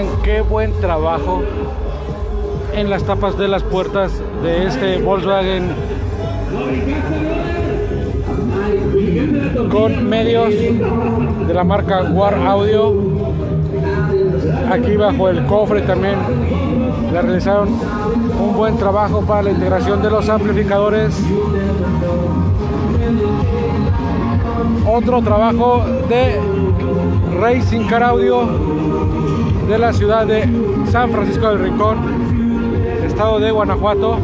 vean qué buen trabajo en las tapas de las puertas de este Volkswagen con medios de la marca War Audio. Aquí bajo el cofre también le realizaron un buen trabajo para la integración de los amplificadores. Otro trabajo de Racing Car Audio de la ciudad de San Francisco del Rincón, estado de Guanajuato.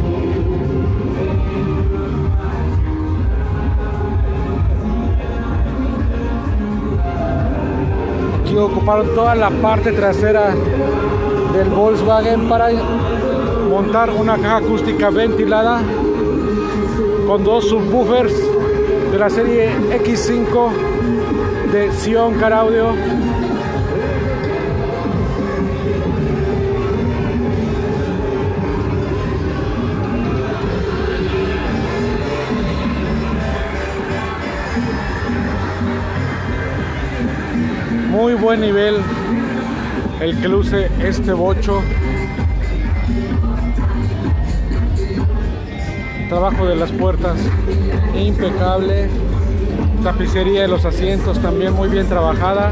Aquí ocuparon toda la parte trasera del Volkswagen para montar una caja acústica ventilada con dos subwoofers de la serie X5 de Sion Car Audio. Muy buen nivel el que luce este bocho. Trabajo de las puertas impecable. Tapicería de los asientos también muy bien trabajada.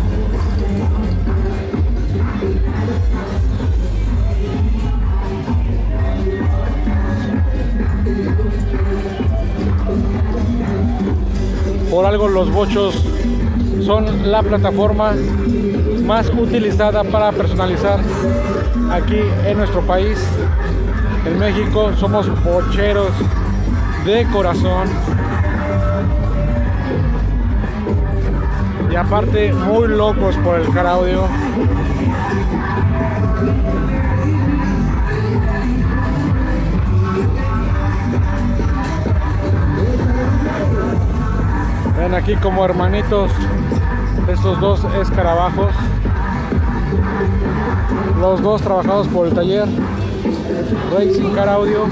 Por algo los bochos son la plataforma más utilizada para personalizar aquí en nuestro país. En México somos bocheros de corazón. Y aparte muy locos por el Car Audio. Ven aquí como hermanitos estos dos escarabajos, los dos trabajados por el taller Racing Car Audio.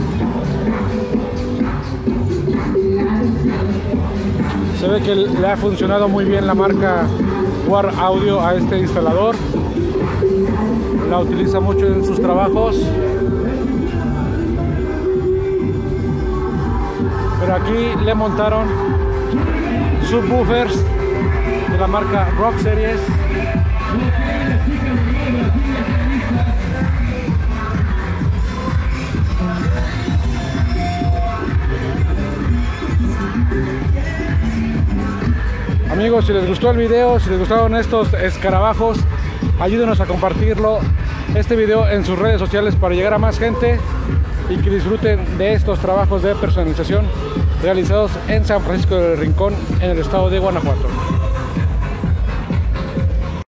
Se ve que le ha funcionado muy bien la marca War Audio a este instalador. La utiliza mucho en sus trabajos. Pero aquí le montaron subwoofers de la marca Rock Series. Amigos, si les gustó el video, si les gustaron estos escarabajos, ayúdenos a compartirlo, este video en sus redes sociales para llegar a más gente y que disfruten de estos trabajos de personalización realizados en San Francisco del Rincón, en el estado de Guanajuato.